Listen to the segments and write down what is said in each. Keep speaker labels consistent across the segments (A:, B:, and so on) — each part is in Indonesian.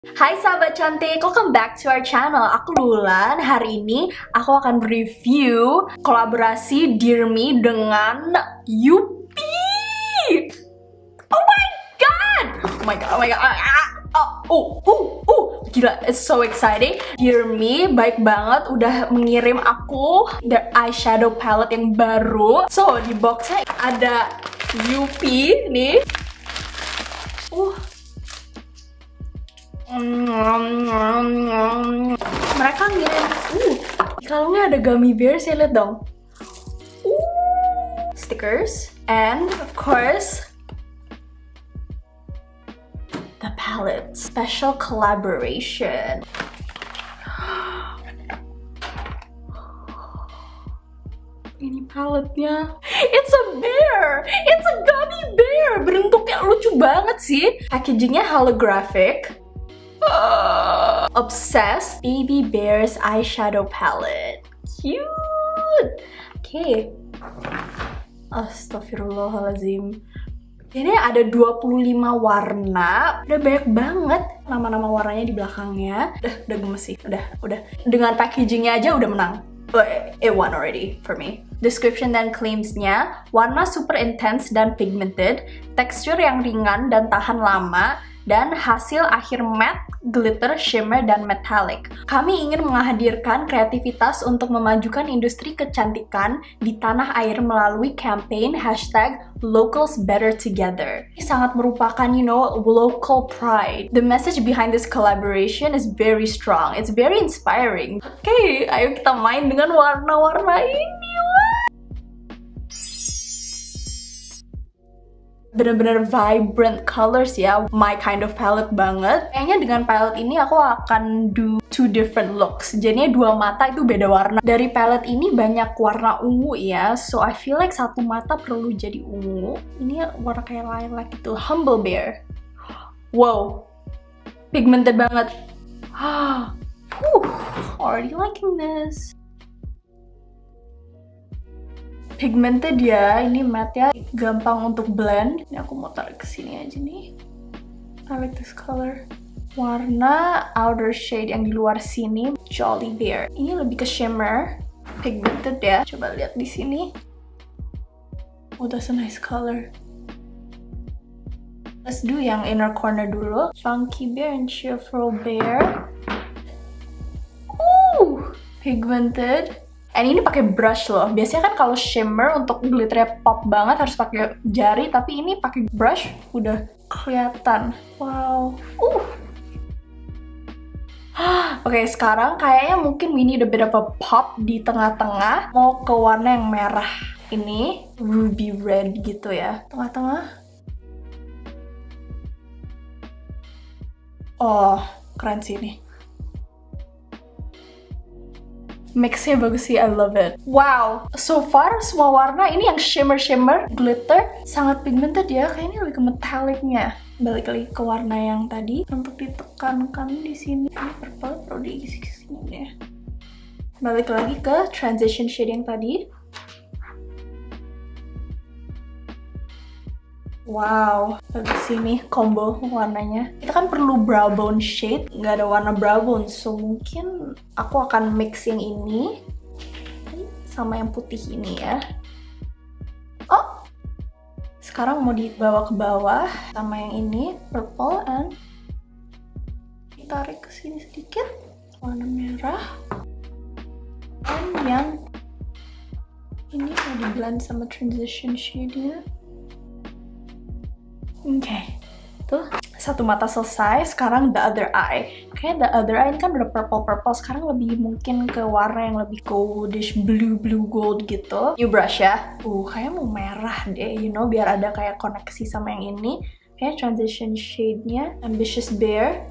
A: Hai sahabat cantik, welcome back to our channel. Aku Lulan. Hari ini aku akan review kolaborasi Dear Me dengan Yupi. Oh my god! Oh my god, oh my god. Gila, it's so exciting. Dear Me baik banget udah mengirim aku the eyeshadow palette yang baru. So, di boxnya ada Yupi nih. Mereka ngirim kalungnya ada gummy bears ya, lihat dong. Stickers and of course the palette, special collaboration. Ini paletnya, it's a bear, it's a gummy bear, bentuknya lucu banget sih. Packagingnya holographic. Obsessed Baby Bears eyeshadow palette. Cute. Oke. Astagfirullahaladzim. Ini ada 25 warna. Udah banyak banget nama-nama warnanya di belakangnya. Udah gemes sih. Udah. Dengan packagingnya aja udah menang. It won already for me. Description dan claimsnya, warna super intense dan pigmented, tekstur yang ringan dan tahan lama, dan hasil akhir matte, glitter, shimmer, dan metallic. Kami ingin menghadirkan kreativitas untuk memajukan industri kecantikan di tanah air melalui campaign #LocalsBetterTogether. Ini sangat merupakan, local pride. The message behind this collaboration is very strong. It's very inspiring. Oke, ayo kita main dengan warna-warna ini. Bener-bener vibrant colors ya, my kind of palette banget. Kayaknya dengan palette ini aku akan do two different looks. Jadinya dua mata itu beda warna. Dari palette ini banyak warna ungu ya, so I feel like satu mata perlu jadi ungu. Ini warna kayak lilac gitu, Humble Bear. Wow, pigmented banget. Already liking this. Pigmented ya, ini matte ya, gampang untuk blend. Ini aku mau tarik ke sini aja nih. I like this color. Warna outer shade yang di luar sini, Jolly Bear. Ini lebih ke shimmer, pigmented ya. Coba lihat di sini. Oh, that's a nice color. Let's do yang inner corner dulu. Funky Bear and Cheerful Bear. Pigmented. And ini pakai brush loh. Biasanya kan kalau shimmer untuk glitternya pop banget harus pakai jari, tapi ini pakai brush udah kelihatan. Wow. Oke, sekarang kayaknya mungkin we need a bit of a pop di tengah-tengah. Mau ke warna yang merah. Ini ruby red gitu ya. Tengah-tengah. Oh, keren sih ini. Mixnya bagus sih, I love it. Wow, so far semua warna ini yang shimmer glitter sangat pigmented ya. Kayaknya lebih ke metallicnya. Balik lagi ke warna yang tadi untuk ditekankan di sini. Ini purple perlu diisi ke sini deh. Balik lagi ke transition shade yang tadi. Wow, bagus sini combo warnanya. Kita kan perlu brow bone shade, nggak ada warna brow bone, so mungkin aku akan mix yang ini sama yang putih ini ya. Oh, sekarang mau dibawa ke bawah sama yang ini, purple, and ditarik ke sini sedikit, warna merah. Dan yang ini mau di blend sama transition shade-nya. Oke, tuh satu mata selesai. Sekarang the other eye. Kayaknya the other eye ini kan udah purple. Sekarang lebih mungkin ke warna yang lebih goldish, blue gold gitu. New brush ya. Kayaknya mau merah deh, biar ada kayak koneksi sama yang ini. Kayaknya transition shade-nya Ambitious Bear.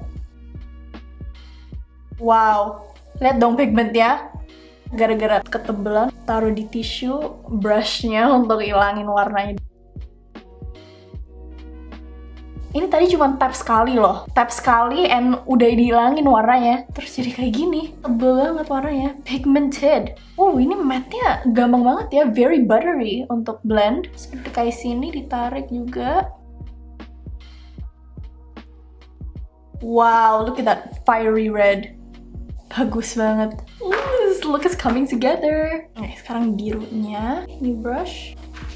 A: Wow, lihat dong pigmentnya. Gara-gara ketebelan, taruh di tisu brushnya untuk hilangin warnanya. Ini tadi cuma tap sekali loh. Tap sekali and udah dihilangin warnanya. Terus jadi kayak gini. Tebel banget warnanya. Pigmented. Ini matte-nya gampang banget ya. Very buttery untuk blend. Seperti kayak sini ditarik juga. Wow, look at that fiery red. Bagus banget. This look is coming together. Oke, sekarang birunya. Ini brush.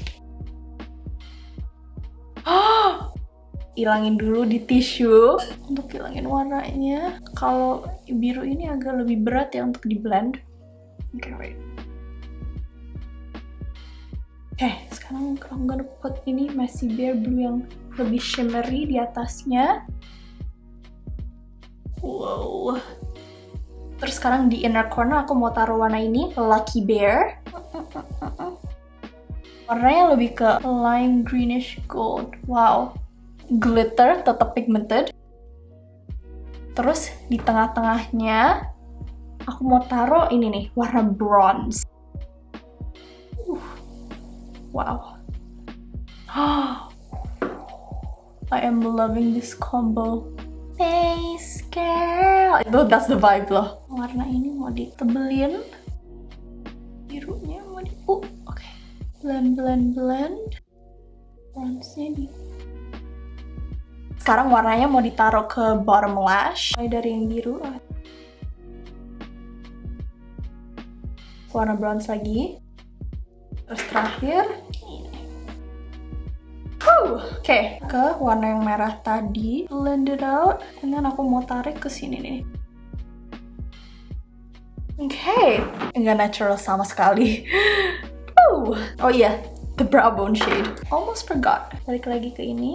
A: Ilangin dulu di tisu untuk hilangin warnanya. Kalau biru ini agak lebih berat ya untuk di blend. Oke, wait. Oke, sekarang I'm gonna put ini Messy Bear Blue yang lebih shimmery di atasnya. Wow. Terus sekarang di inner corner aku mau taruh warna ini, Lucky Bear. Warnanya lebih ke lime greenish gold. Wow. Glitter, tetap pigmented. Terus di tengah-tengahnya aku mau taruh ini nih, warna bronze. Wow. I am loving this combo. Face girl. That's the vibe loh. Warna ini mau ditebelin. Birunya mau di... Oke. Blend, blend, blend. Bronze-nya di... Sekarang warnanya mau ditaruh ke bottom lash. Mulai dari yang biru. Warna bronze lagi. Terus terakhir Oke, ke warna yang merah tadi, blend it out, and then aku mau tarik ke sini nih. Oke, enggak natural sama sekali. Oh iya, the brow bone shade. Almost forgot. Balik lagi ke ini.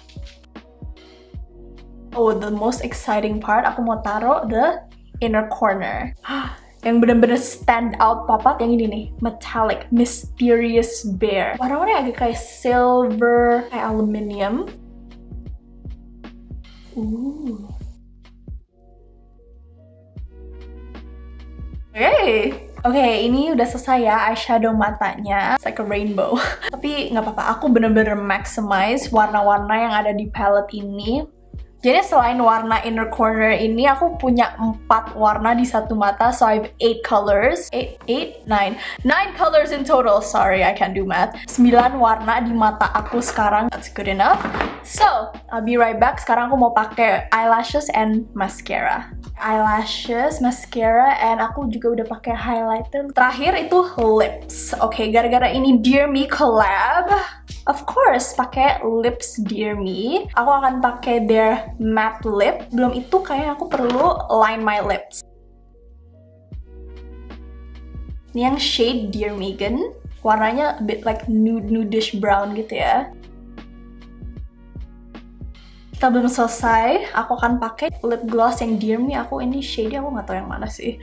A: Oh, the most exciting part, aku mau taruh the inner corner. Yang bener-bener stand out pop-up yang ini nih, metallic mysterious bear. Warna-warnanya agak kayak silver, kayak aluminium. Oke, ini udah selesai ya eyeshadow matanya. It's like a rainbow. Tapi nggak apa-apa, aku bener-bener maximize warna-warna yang ada di palette ini. Jadi selain warna inner corner ini, aku punya 4 warna di satu mata. So I have 8 colors. 9 colors in total. Sorry, I can't do math. 9 warna di mata aku sekarang. That's good enough. So, I'll be right back. Sekarang aku mau pakai eyelashes and mascara. Eyelashes, mascara, and aku juga udah pakai highlighter. Terakhir itu lips. Oke, gara-gara ini Dear Me collab, of course, pakai lips Dear Me. Aku akan pakai their matte lip. Belum itu kayaknya aku perlu line my lips. Ini yang shade Dear Megan. Warnanya a bit like nudish brown gitu ya. Kita belum selesai. Aku akan pakai lip gloss yang Dear Me. Aku ini shade aku nggak tahu yang mana sih.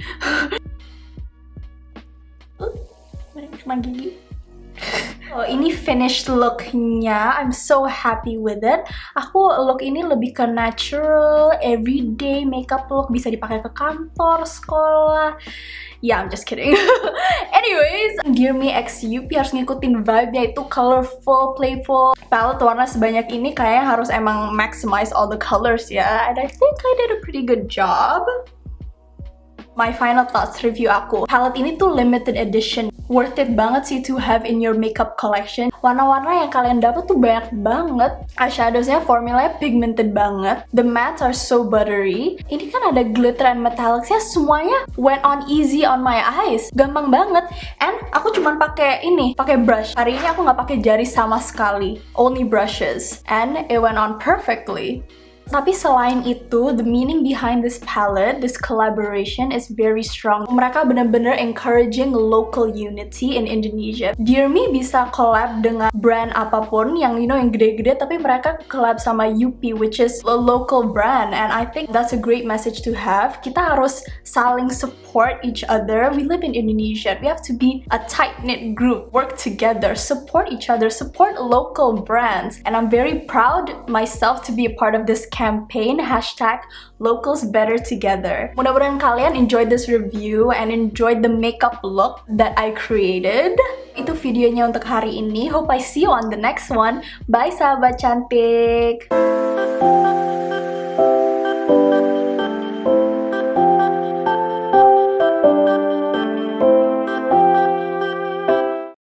A: Cuma gigi. Oh, ini finished look-nya. I'm so happy with it. Aku look ini lebih ke natural, everyday makeup look. Bisa dipakai ke kantor, sekolah. Yeah, I'm just kidding. Anyways, Dear Me X UP harus ngikutin vibe-nya, itu colorful, playful. Palette warna sebanyak ini kayaknya harus emang maximize all the colors ya. And I think I did a pretty good job. My final thoughts review aku. Palette ini tuh limited edition. Worth it banget sih to have in your makeup collection. Warna-warna yang kalian dapat tuh banyak banget. Eyeshadows-nya formulanya pigmented banget. The mattes are so buttery. Ini kan ada glitter and metallics-nya, semuanya went on easy on my eyes. Gampang banget. And aku cuman pakai ini, pakai brush. Hari ini aku nggak pakai jari sama sekali. Only brushes. And it went on perfectly. Tapi selain itu, the meaning behind this palette, this collaboration is very strong. Mereka bener-bener encouraging local unity in Indonesia. Dear Me bisa collab dengan brand apapun yang yang gede-gede, tapi mereka collab sama UP, which is a local brand. And I think that's a great message to have. Kita harus saling support each other. We live in Indonesia. We have to be a tight-knit group, work together, support each other, support local brands. And I'm very proud myself to be a part of this campaign, #LocalsBetterTogether. Mudah-mudahan kalian enjoyed this review and enjoyed the makeup look that I created. Itu videonya untuk hari ini. Hope I see you on the next one. Bye sahabat cantik.